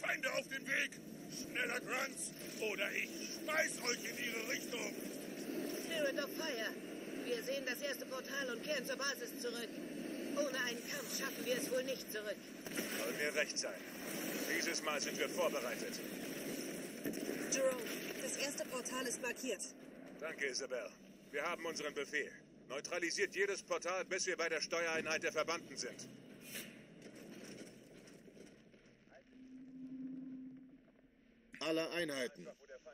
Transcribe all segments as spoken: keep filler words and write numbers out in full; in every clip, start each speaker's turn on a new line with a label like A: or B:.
A: Feinde auf dem Weg! Schneller, Grunts, oder ich schmeiß euch in ihre Richtung!
B: Spirit of Fire! Wir sehen das erste Portal und kehren zur Basis zurück. Ohne einen Kampf schaffen wir es wohl nicht zurück.
C: Soll mir recht sein. Dieses Mal sind wir vorbereitet.
D: Jerome, das erste Portal ist markiert.
C: Danke, Isabel. Wir haben unseren Befehl. Neutralisiert jedes Portal, bis wir bei der Steuereinheit der Verbannten sind.
E: Alle Einheiten.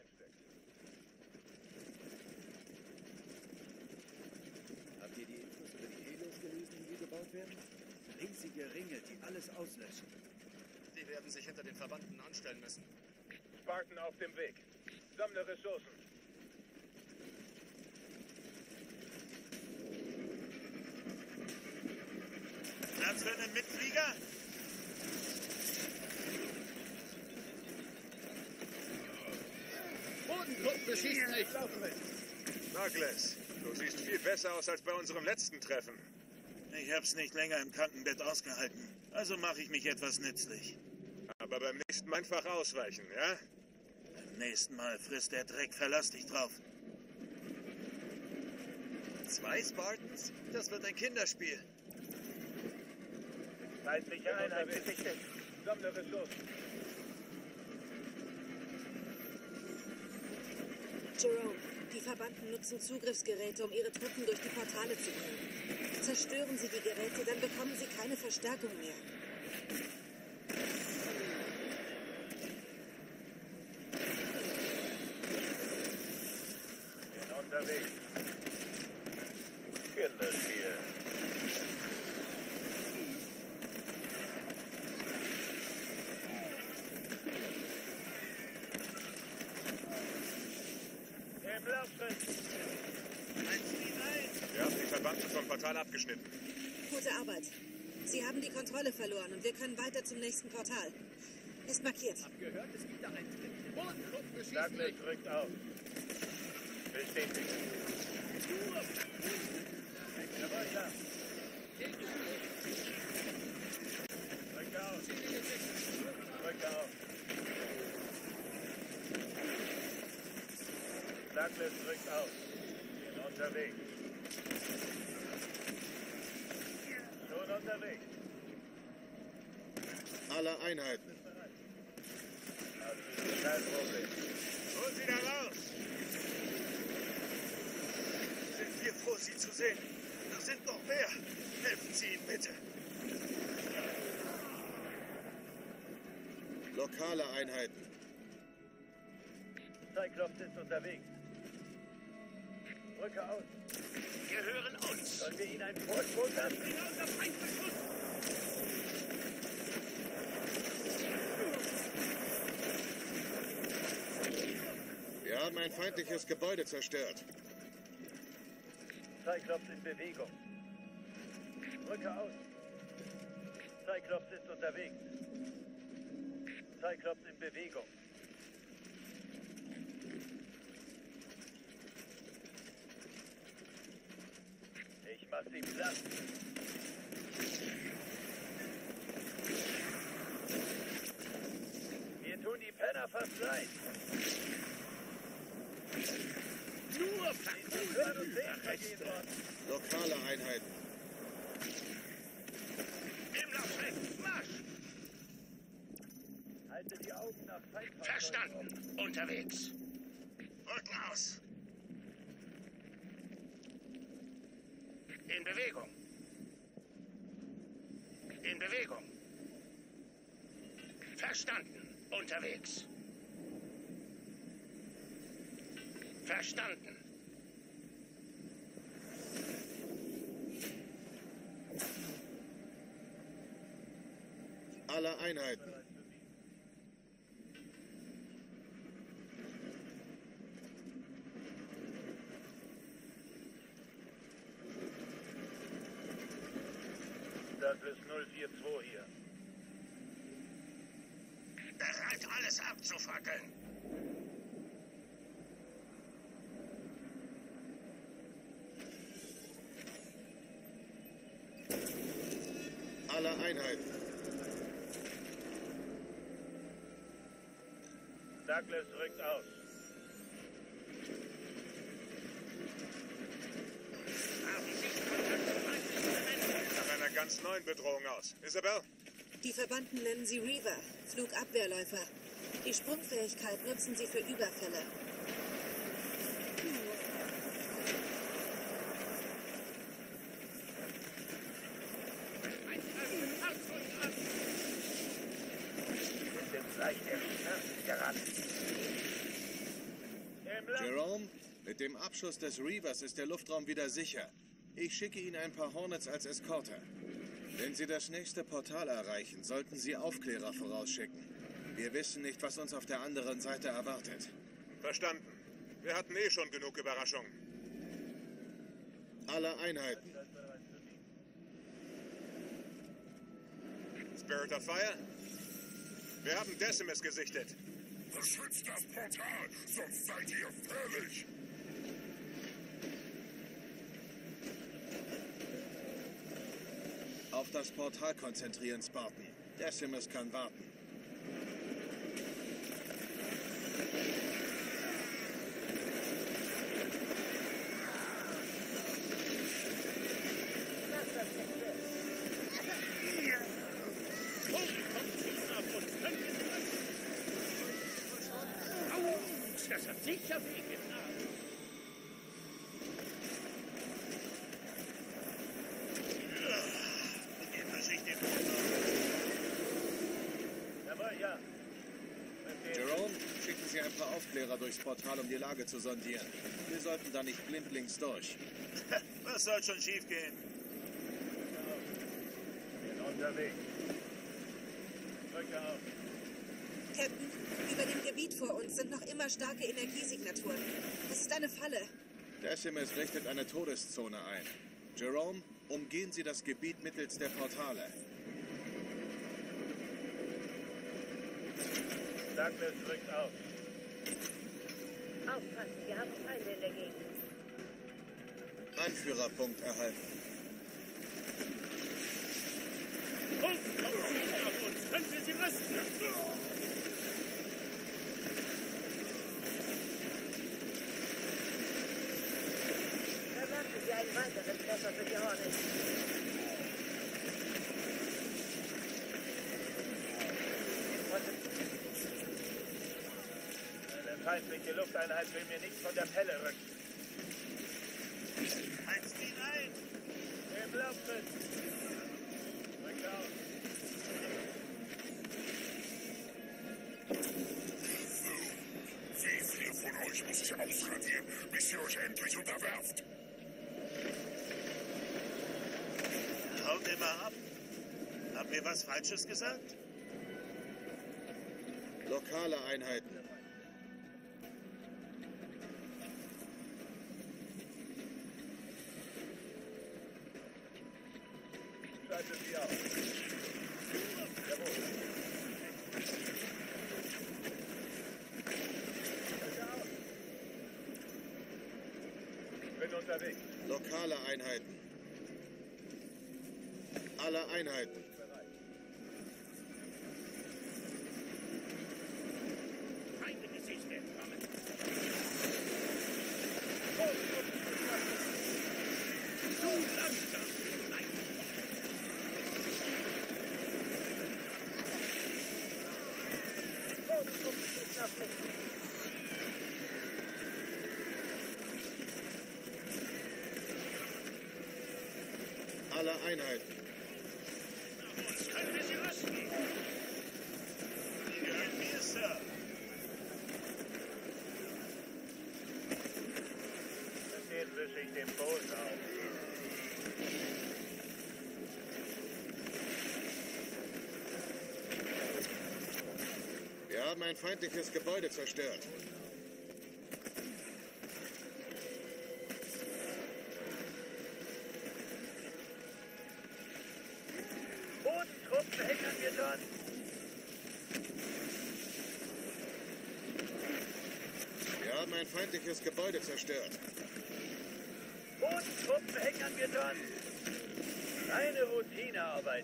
F: Habt ihr die Infos über die Helos gelesen, die gebaut werden? Riesige Ringe, die alles auslöschen.
G: Die werden sich hinter den Verbanden anstellen müssen.
C: Spartan auf dem Weg. Sammle Ressourcen.
A: Platz für einen Mitflieger?
G: Bodentrupp beschießt mich!
C: Douglas, du siehst viel besser aus als bei unserem letzten Treffen.
A: Ich hab's nicht länger im Krankenbett ausgehalten. Also mache ich mich etwas nützlich.
C: Aber beim nächsten Mal einfach ausweichen, ja?
A: Beim nächsten Mal frisst der Dreck, verlass dich drauf.
G: Zwei Spartans? Das wird ein Kinderspiel.
C: Feindliche Einheit gesichtet. Sammle Ressourcen.
D: Jerome, die Verbanden nutzen Zugriffsgeräte, um ihre Truppen durch die Portale zu bringen. Zerstören sie die Geräte, dann bekommen sie keine Verstärkung mehr.
C: Bin unterwegs. Kinderspiel. Im Laufschritt. Wir haben die Verbannten vom Portal abgeschnitten.
D: Gute Arbeit. Sie haben die Kontrolle verloren und wir können weiter zum nächsten Portal. Ist markiert.
G: Hab gehört, es gibt da Eintritt. Bodentrupp beschießt
C: Douglas
G: mich!
C: drückt auf. Bestätigt. Jawohl, da. Drück auf. Drück auf. Douglas drückt auf. Bin unterwegs. Schon unterwegs.
E: Alle Einheiten.
C: Das ist kein Problem.
A: Hol sie da raus! Sind wir froh, Sie zu sehen. Da sind noch mehr. Helfen Sie ihnen bitte.
E: Lokale Einheiten.
C: Cyclops ist unterwegs. Brücke aus.
A: Gehören uns.
C: Sollen wir ihnen einen Vorsprung lassen?
A: Unser Feind verschwunden.
E: Wir haben ein feindliches Gebäude zerstört.
C: Cyclops in Bewegung. Brücke aus. Cyclops ist unterwegs. Cyclops in Bewegung. Ich mach sie platt. Mir tun die Penner fast leid.
A: Nur
C: vergehen worden.
E: Lokale Einheiten.
A: Im Laufschritt. Marsch!
C: Halte die Augen nach Feindfahrzeugen.
A: Verstanden. Unterwegs. Rücken aus. In Bewegung. In Bewegung. Verstanden. Unterwegs. Verstanden.
E: Alle Einheiten.
C: Das ist null vier zwei hier.
A: Bereit, alles abzufackeln.
E: Alle Einheiten.
H: Douglas rückt aus.
C: Nach einer ganz neuen Bedrohung aus. Isabel?
D: Die Verbannten nennen sie Reaver, Flugabwehrläufer. Die Sprungfähigkeit nutzen sie für Überfälle.
E: Jerome, mit dem Abschuss des Reavers ist der Luftraum wieder sicher. Ich schicke Ihnen ein paar Hornets als Eskorte. Wenn Sie das nächste Portal erreichen, sollten Sie Aufklärer vorausschicken. Wir wissen nicht, was uns auf der anderen Seite erwartet.
C: Verstanden. Wir hatten eh schon genug Überraschungen.
E: Alle Einheiten.
C: Spirit of Fire? Wir haben Decimus gesichtet.
I: Beschützt das Portal, sonst seid ihr fällig.
E: Auf das Portal konzentrieren, Spartan. Decimus kann warten.
H: Das hat sicher wehgetan. Jawohl, ja.
E: Jerome, schicken Sie ein paar Aufklärer durchs Portal, um die Lage zu sondieren. Wir sollten da nicht blindlings durch.
A: Was soll schon schiefgehen?
H: Bin unterwegs. Drücke auf.
D: Captain, über dem Gebiet vor uns sind noch immer starke Energiesignaturen. Das ist eine Falle.
E: Decimus richtet eine Todeszone ein. Jerome, umgehen Sie das Gebiet mittels der Portale.
H: Douglas rückt auf.
B: Aufpassen, wir haben Feinde in der Gegend.
E: Anführerpunkt erhalten.
H: Und auf uns können wir sie rüsten.
B: Verwerfen Sie einen weiteren Treffer für die Hornets.
H: Eine feindliche Lufteinheit will mir nichts von der Pelle rücken.
A: Heizt ihn ein!
H: Im Laufschritt. Rück auf.
I: Wie viele von euch muss ich ausradieren, bis ihr euch endlich unterwerft?
A: Haut immer ab. Haben wir was Falsches gesagt?
E: Lokale Einheiten.
H: Schaltet sie auf. Jawohl. Bin unterwegs.
E: Lokale Einheiten. Alle Einheiten.
H: Feindliche Sicht entkommen. Zu langsam. Nein.
E: Alle Einheiten.
A: Können wir sie rüsten? Gehört mir, Sir.
H: Den wische ich dem Boot auf.
E: Wir haben ein feindliches Gebäude zerstört.
H: Bodentruppen verhindern wir dort.
E: Wir haben ein feindliches Gebäude zerstört.
H: Bodentruppen verhindern wir dort. Eine Routinearbeit.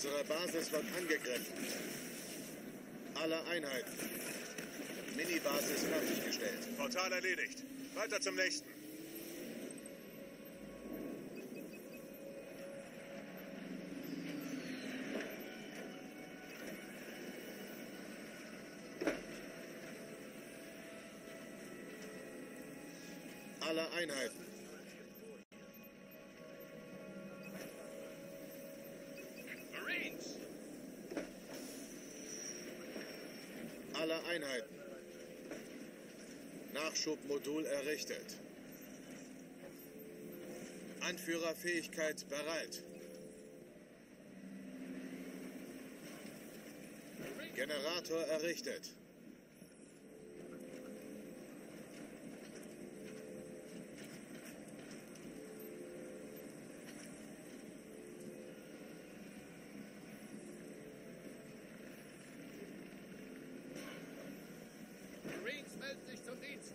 E: Unsere Basis wird angegriffen. Alle Einheiten. Minibasis fertiggestellt.
C: Portal erledigt. Weiter zum nächsten.
E: Alle Einheiten.
C: Marines!
E: Alle Einheiten. Nachschubmodul errichtet. Anführerfähigkeit bereit. Generator errichtet.
C: Marines melden sich zum Dienst.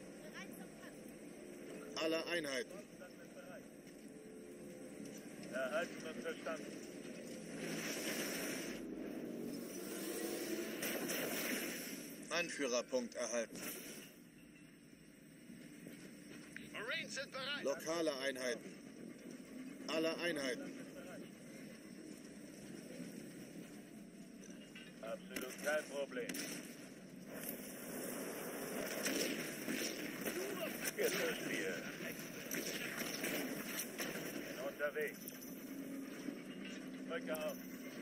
E: Alle Einheiten.
H: Erhalten und verstanden.
E: Anführerpunkt erhalten.
C: Marines sind bereit.
E: Lokale Einheiten. Alle Einheiten.
H: Absolut kein Problem. Jetzt ist wir. Bin unterwegs. Drücke auf.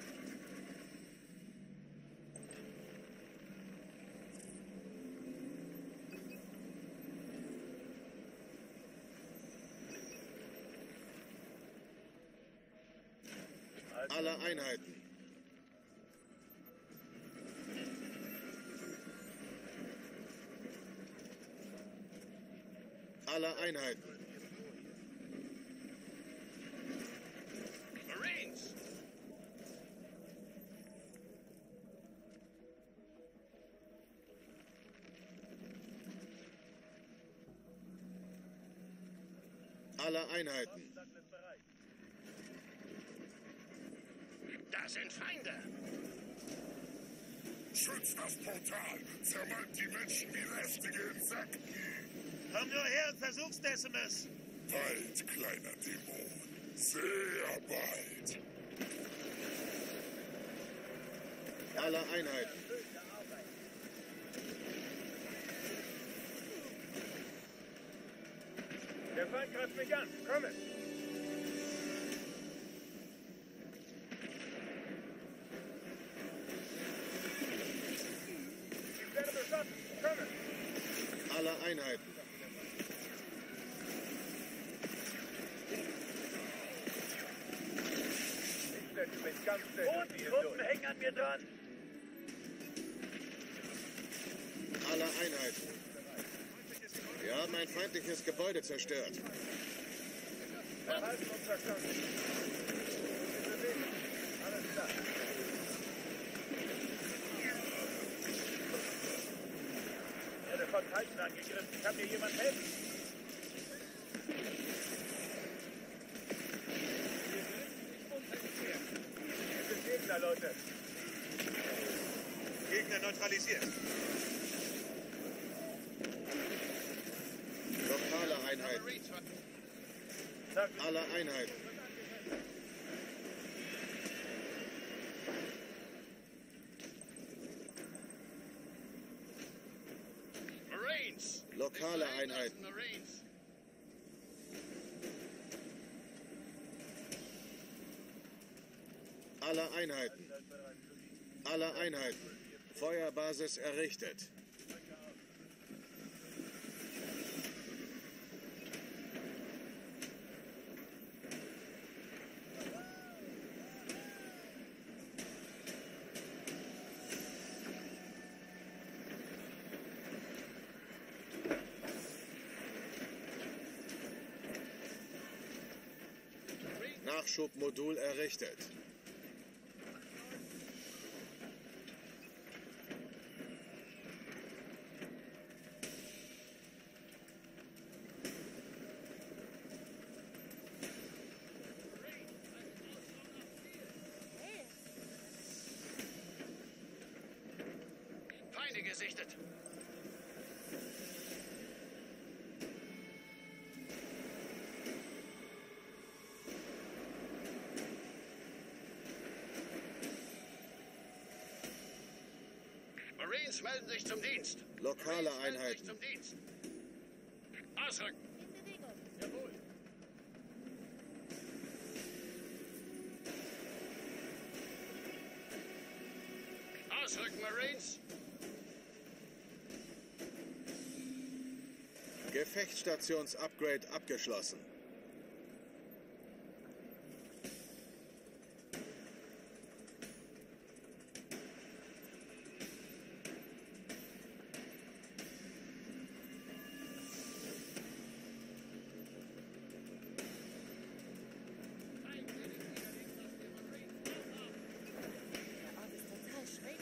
E: Alle Einheiten. Alle Einheiten.
C: Marines!
E: Alle Einheiten.
C: Da sind Feinde!
I: Schützt das Portal! Zermalmt die Menschen wie lästige Insekten!
A: Komm nur her und versuch's, Decimus!
I: Bald, kleiner Dämon. Sehr bald.
E: Alle Einheiten.
H: Der Feind greift mich an. Komme! Ich werde beschossen. Komme!
E: Alle Einheiten.
H: Ich setze mich ganz schnell durch die Truppen hängen an mir dran.
E: Alle Einheiten. Wir haben ein feindliches Gebäude zerstört.
H: Erhalten und verstanden. Wir bewegen uns. Alles klar. Ich werde von Feinden angegriffen. Kann mir jemand helfen? Hier sind Gegner, Leute.
C: Gegner neutralisiert.
E: Lokale Einheiten.
H: Sag,
E: Alle Einheiten.
C: Marines!
E: Lokale Einheiten.
C: Marines!
E: Alle Einheiten. Alle Einheiten. Feuerbasis errichtet. Nachschubmodul errichtet.
J: gesichtet. Marines melden sich zum Dienst.
E: Lokale
J: Marines melden
E: Einheiten.
J: sich zum Dienst. Ausrücken.
K: In Bewegung.
J: Jawohl. Ausrücken, Marines.
E: Gefechtsstations-Upgrade abgeschlossen.
K: Der Ort ist total schräg.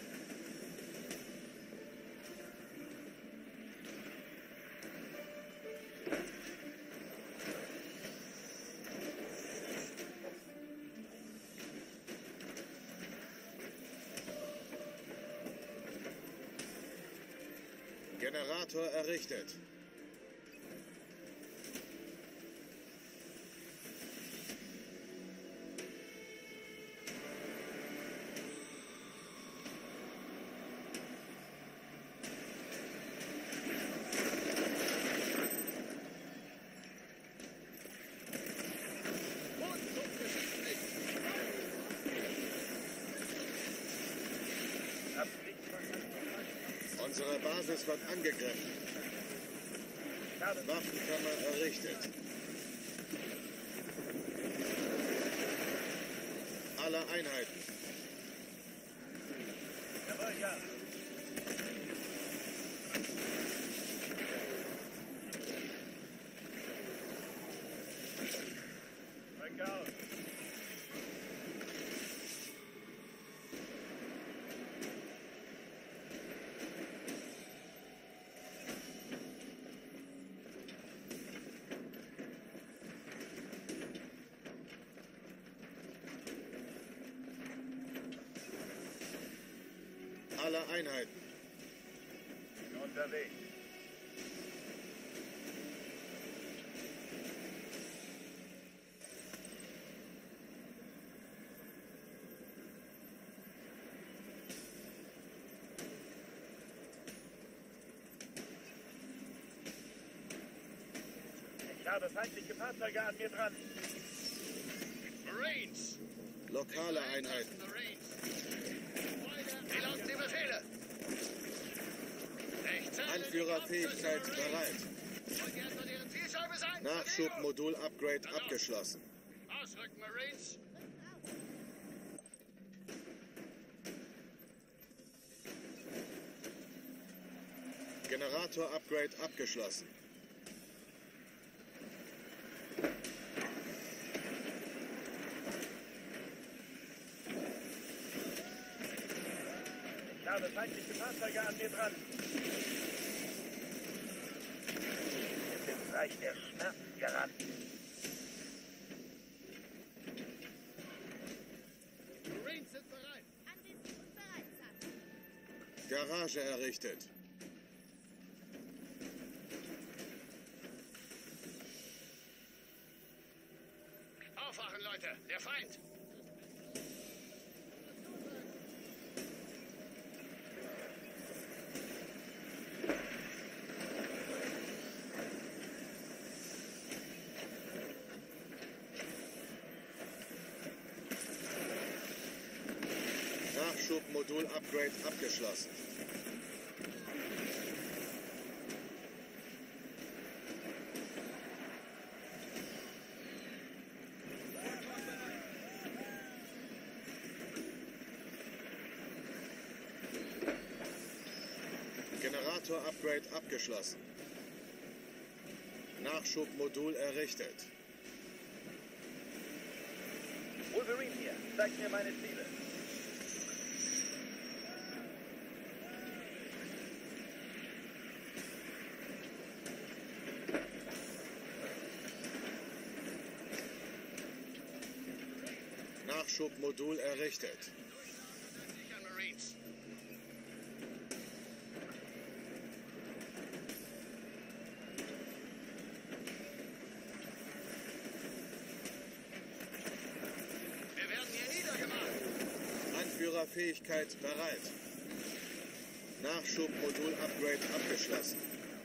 E: Generator errichtet. Unsere Basis wird angegriffen. Waffenkammer errichtet. Alle Einheiten.
H: Jawohl, ja. Rück aus.
E: Alle Einheiten.
H: Bin unterwegs. Ich habe feindliche Fahrzeuge an mir dran.
J: Marines.
E: Lokale Einheiten.
J: Marines. Wie lauten die Befehle? Rechts.
E: Anführerfähigkeit bereit.
J: Wollt ihr etwa deren Zielscheibe sein?
E: Nachschubmodul-Upgrade abgeschlossen.
J: Ausrücken, Marines.
E: Generator-Upgrade abgeschlossen.
H: Ich habe feindliche Fahrzeuge an mir dran. Wir sind ins Reich der Schmerzen geraten.
J: Marines sind bereit.
K: Anwesend und bereit, Sir.
E: Garage errichtet.
J: Aufwachen, Leute. Der Feind.
E: Nachschubmodul-Upgrade abgeschlossen. Generator-Upgrade abgeschlossen. Nachschubmodul errichtet.
H: Wolverine hier. Zeig mir meine Ziele.
E: Nachschubmodul errichtet.
J: Sichern, Marines.
E: Anführerfähigkeit bereit. Nachschubmodul-Upgrade abgeschlossen.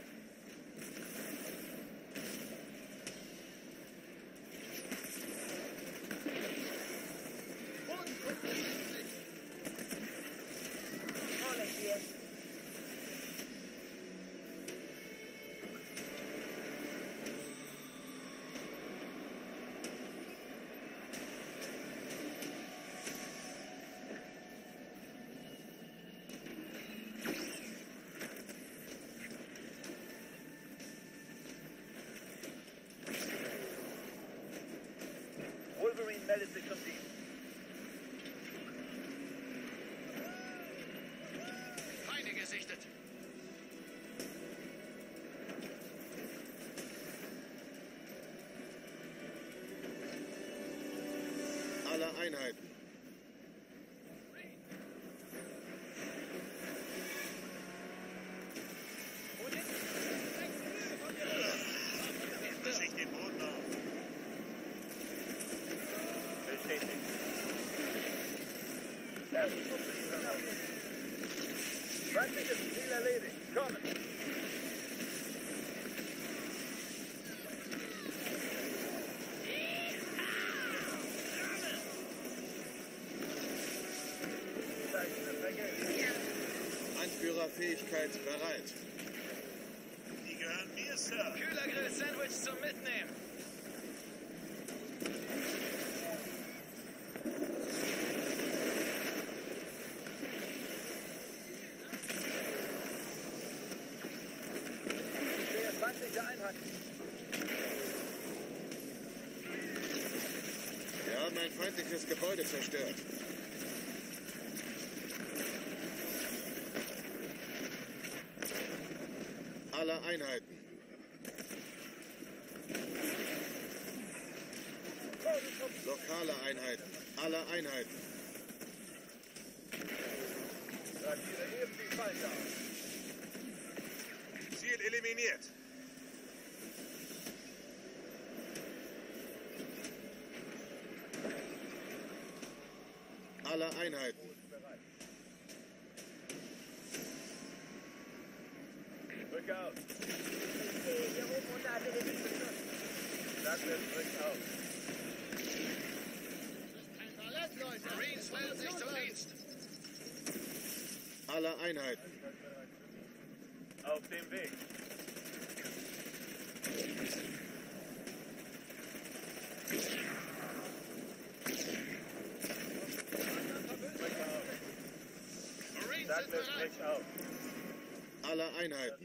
H: Wolverine meldet sich zum Dienst.
J: Feinde gesichtet.
E: Alle Einheiten.
A: Nehmen sich den Boden auf.
H: Bestätigt. Erste Gruppe ist an Ort. Feindliches Ziel erledigt. Kommen!
E: Anführerfähigkeit bereit.
A: Die gehören mir, Sir.
J: Kühlergrill-Sandwich zum Mitnehmen.
H: Ich sehe feindliche Einheiten.
E: Wir haben ein feindliches Gebäude zerstört. Alle Einheiten. Lokale Einheiten. Alle Einheiten.
H: Traktiere eben die Feinde aus.
C: Ziel eliminiert.
E: Alle Einheiten.
H: Rück aus.
B: Ich stehe hier oben und lade den Beschuss.
H: Douglas rückt auf.
J: Marines melden sich zum Dienst.
E: Alle Einheiten.
H: Auf dem Weg.
J: Marines sind
H: Douglas
J: bereit.
H: rückt auf.
E: Alle Einheiten.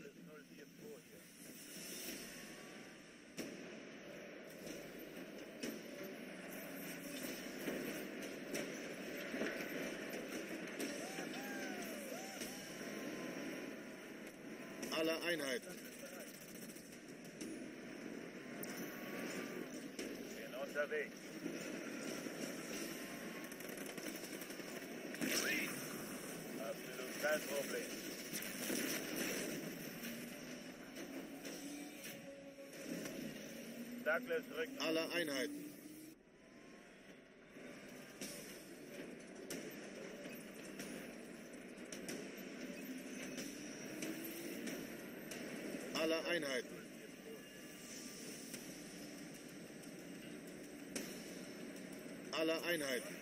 E: Alle Einheiten.
H: Sind unterwegs. Absolut kein Problem. Douglas rückt auf.
E: Alle Einheiten. Alle Einheiten. Alle Einheiten.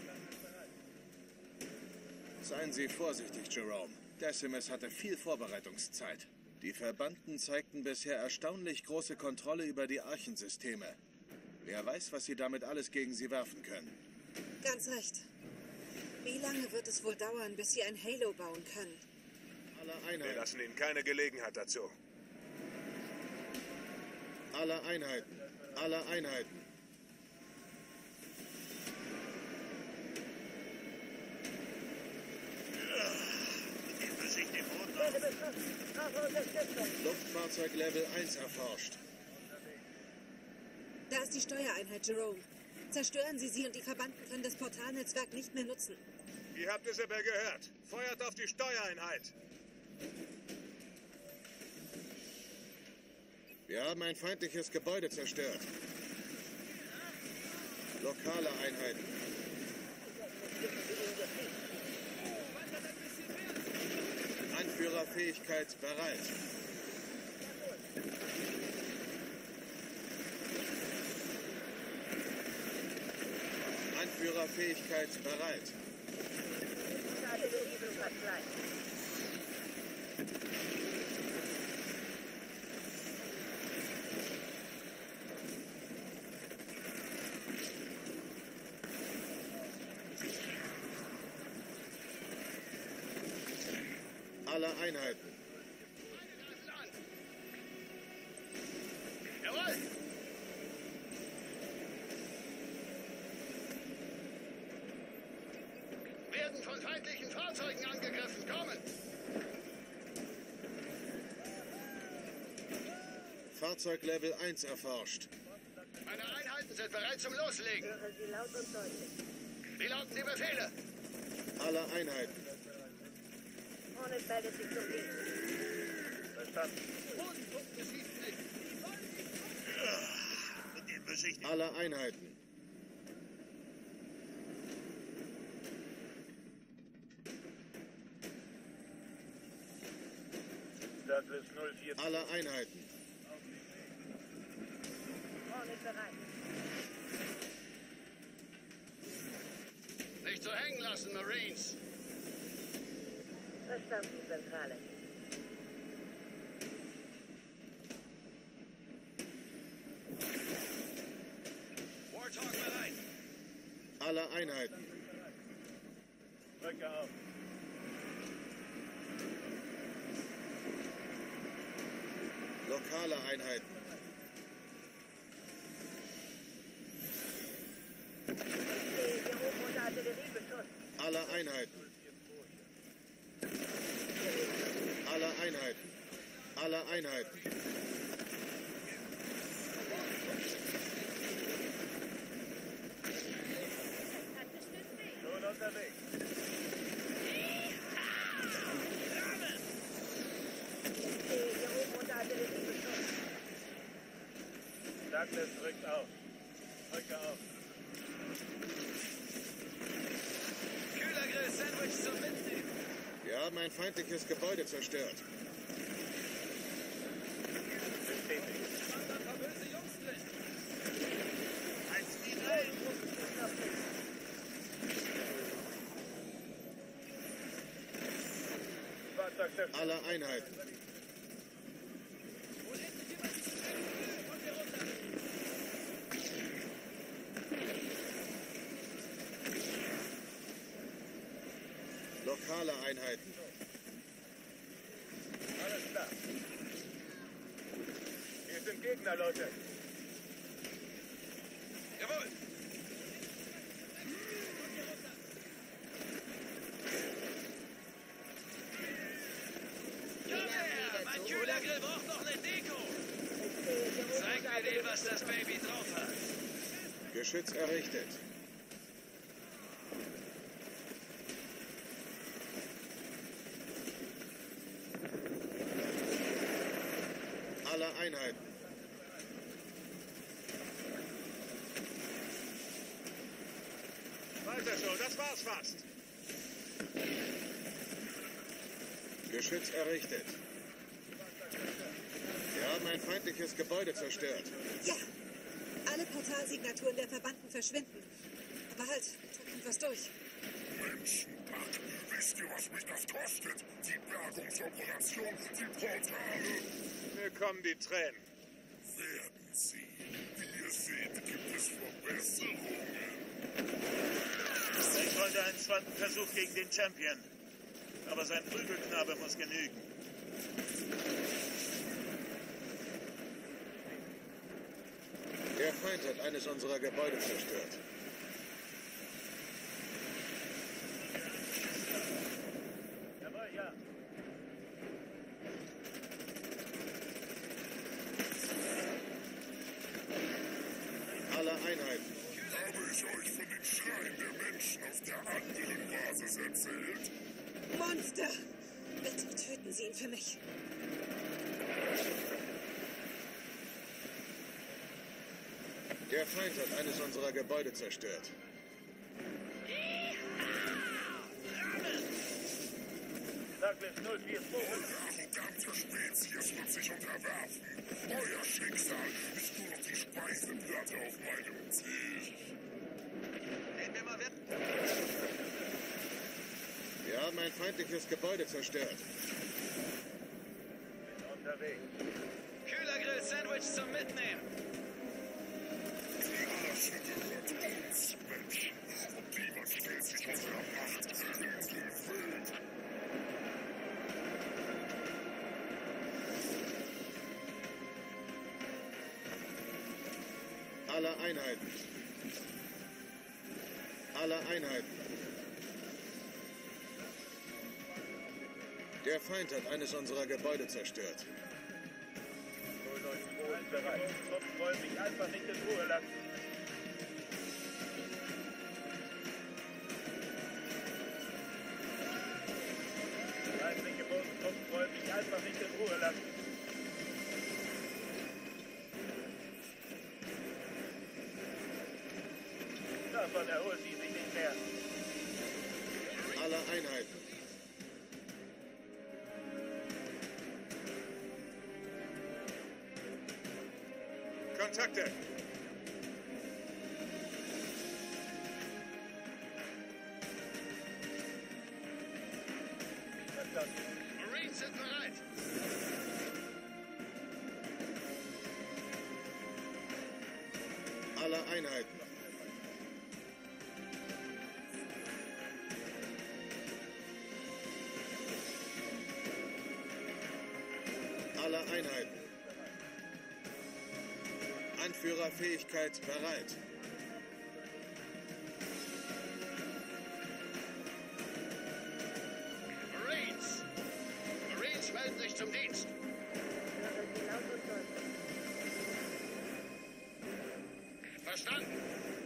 E: Seien Sie vorsichtig, Jerome. Decimus hatte viel Vorbereitungszeit. Die Verbannten zeigten bisher erstaunlich große Kontrolle über die Archensysteme. Wer weiß, was sie damit alles gegen sie werfen können.
D: Ganz recht. Wie lange wird es wohl dauern, bis sie ein Halo bauen können?
E: Alle
C: Wir
E: Einheiten.
C: lassen ihnen keine Gelegenheit dazu.
E: Alle Einheiten. Alle Einheiten.
A: Nehmen sich den Boden auf.
E: Luftfahrzeug Level eins erforscht.
D: Da ist die Steuereinheit, Jerome. Zerstören Sie sie und die Verbannten können das Portalnetzwerk nicht mehr nutzen.
C: Ihr habt Isabel gehört. Feuert auf die Steuereinheit.
E: Wir haben ein feindliches Gebäude zerstört. Lokale Einheiten. Anführerfähigkeit bereit. Anführerfähigkeit bereit. Alle Einheiten.
J: Jawohl! Werden von feindlichen Fahrzeugen angegriffen. Kommen!
E: Fahrzeug Level eins erforscht.
J: Meine Einheiten sind bereit zum Loslegen.
B: Höre Sie laut und deutlich.
J: Wie lauten die Befehle?
E: Alle Einheiten.
B: Hornet meldet sich zum Dienst.
H: Verstanden.
A: Mit den Besichtigungen.
E: Alle Einheiten.
H: Douglas null vier.
E: Alle Einheiten.
B: Hornet bereit.
J: Nicht so hängen lassen, Marines.
B: Verstanden, Zentrale.
J: Warthog bereit.
E: Alle Einheiten.
H: Drücke auf.
E: Lokale Einheiten.
B: Ich stehe hier oben unter Artilleriebeschuss.
E: Alle Einheiten. Alle Einheiten. Alle Einheiten.
H: Schon unterwegs.
B: Ich stehe hier oben unter Artilleriebeschuss.
H: Douglas drückt auf. Drücke auf.
G: Kühlergrill, Sandwich zum Mitnehmen.
E: Wir haben ein feindliches Gebäude zerstört.
H: Bestätigt.
G: Waren da ein paar böse Jungs drin?
A: Als die rein.
H: Fahrzeug zerstört.
E: Alle Einheiten.
G: Hol endlich jemand zu schnell. Kommt hier runter.
E: Lokale Einheiten.
H: Alles klar. Hier sind Gegner, Leute.
J: Jawohl!
G: Komm her, mein Kühlergrill braucht noch eine Deko. Zeig mir dem, was das Baby drauf hat.
E: Geschütz errichtet. Alle Einheiten.
C: Weiter so, das war's fast.
E: Geschütz errichtet. Wir haben ein feindliches Gebäude zerstört.
D: Ja, alle Portalsignaturen der Verbannten verschwinden. Aber halt, da kommt was durch.
I: Menschenpack, wisst ihr, was mich das kostet? Die Bergungsoperation, die Portale.
C: Mir kommen die Tränen.
I: Werden sie. Wie ihr seht, gibt es Verbesserungen.
A: Ich wollte einen zweiten Versuch gegen den Champion. Aber sein Prügelknabe muss genügen.
E: Der Feind hat eines unserer Gebäude zerstört.
H: Jawohl, ja.
E: Alle Einheiten.
I: Habe ich euch von den Schreien der Menschen auf der anderen Basis erzählt?
D: Monster! Bitte töten Sie ihn für mich.
E: Der Feind hat eines unserer Gebäude zerstört.
H: Douglas null vier zwei.
I: Arrogante Spezies wird sich unterwerfen. Euer Schicksal ist nur noch die Speiseplatte auf meinem Tisch.
G: Reden wir mal weg.
E: Wir haben ein feindliches Gebäude zerstört.
H: Bin unterwegs.
G: Kühlergrill-Sandwich zum Mitnehmen.
I: Die Arche gehört uns, Menschen. Und niemand stellt sich unserer Macht in den Weg.
E: Alle Einheiten. Alle Einheiten. Der Feind hat eines unserer Gebäude zerstört.
H: null neun zwei ist bereit. Truppen wollen mich einfach nicht in Ruhe lassen. Feindliche Bodentruppen wollen mich einfach nicht in Ruhe lassen. Davon erholt sie sich nicht mehr.
E: Alle Einheiten.
C: Kontakte!
J: Marines sind bereit.
E: Alle Einheiten. Alle Einheiten. Anführerfähigkeit bereit.
J: Marines! Marines melden sich zum Dienst. Verstanden.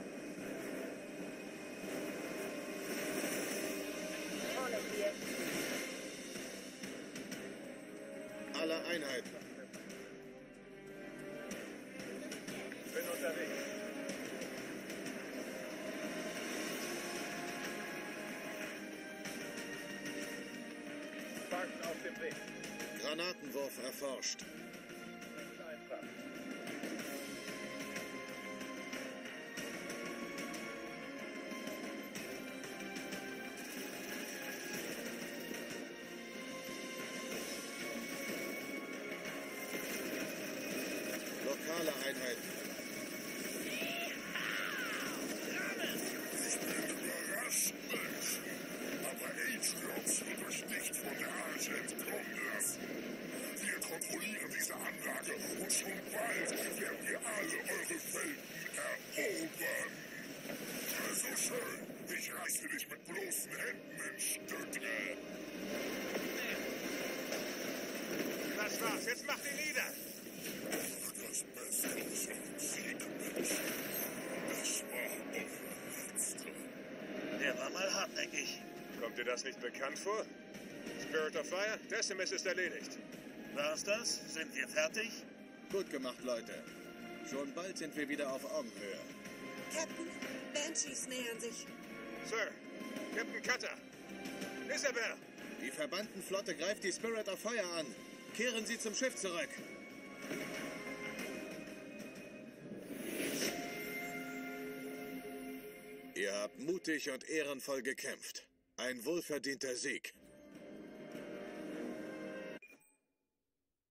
E: Alle Einheiten.
H: Bin unterwegs. Spartan auf dem Weg.
E: Granatenwurf erforscht.
H: Ganz einfach.
E: Lokale Einheiten.
I: Ich bin überrascht, Menschen. Aber Atriox wird euch nicht von der Arche entkommen lassen. Wir kontrollieren diese Anlage und schon bald werden wir alle eure Welten erobern. Also schön, ich reiße dich mit bloßen Händen in Stücke.
C: Das war's, jetzt macht ihn nieder!
I: Das Beste ist ein Sieg, Menschen. Das war eure letzte.
A: Der war mal hartnäckig.
C: Kommt dir das nicht bekannt vor? Spirit of Fire, Decimus ist erledigt.
A: War's das? Sind wir fertig?
E: Gut gemacht, Leute. Schon bald sind wir wieder auf Augenhöhe.
D: Captain, Banshees nähern sich.
C: Sir, Captain Cutter, Isabel!
E: Die Verbandenflotte greift die Spirit of Fire an. Kehren Sie zum Schiff zurück. Ihr habt mutig und ehrenvoll gekämpft. Ein wohlverdienter Sieg.